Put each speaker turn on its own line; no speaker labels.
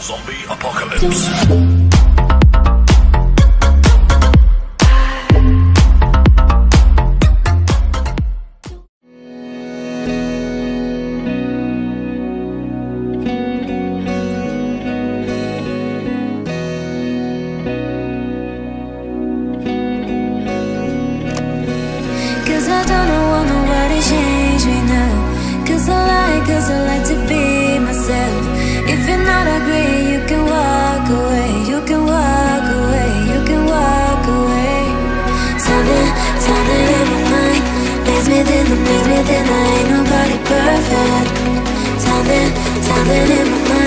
Zombie Apocalypse.
Cause I don't want nobody change me now. Cause I like to be myself. If you're not agree, you can walk away. You can walk away, you can walk away. Something in my mind makes me think I ain't nobody perfect. Something in my mind